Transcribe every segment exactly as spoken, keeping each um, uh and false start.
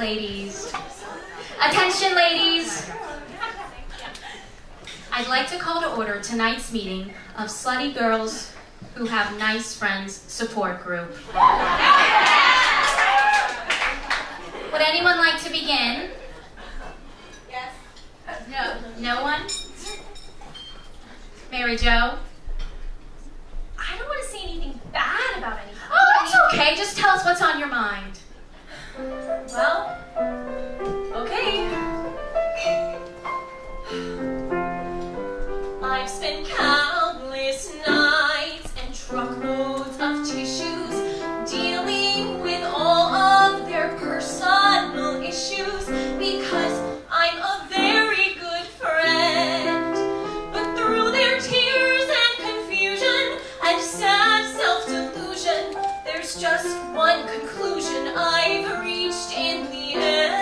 ladies. Attention, ladies. I'd like to call to order tonight's meeting of Slutty Girls Who Have Nice Friends Support Group. Would anyone like to begin? Yes. No. No one? Mary Jo? I don't want to say anything bad about anything. Oh, that's okay. Just tell us what's on your mind. Well, okay. I've spent countless nights and truckloads of tissues dealing with all of their personal issues because I'm a very good friend. But through their tears and confusion and sad self-delusion, there's just one conclusion I've reached in the end.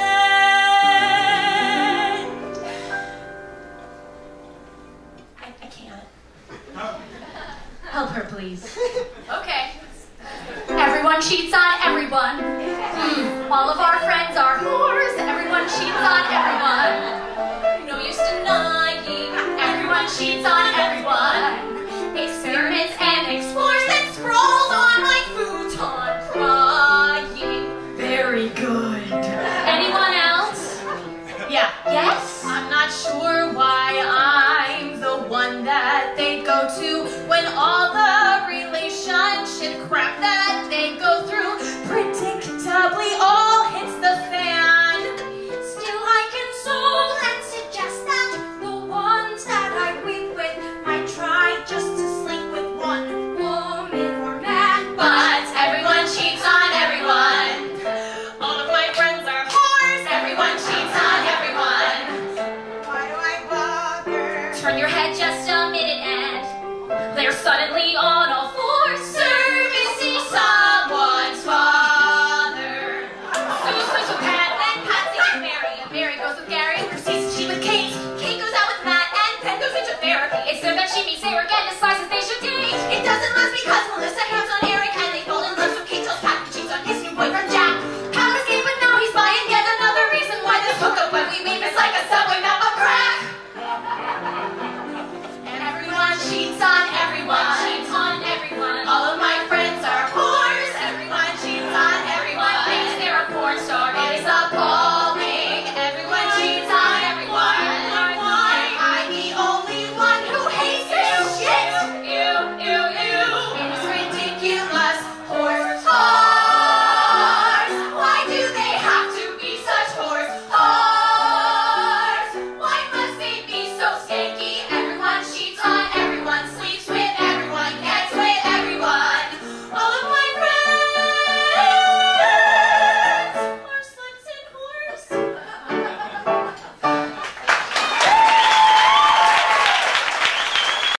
I, I can't. Help her, please. Okay. Everyone cheats on everyone. Mm. All of our friends are whores. Everyone cheats on everyone. No use denying. Everyone cheats on everyone.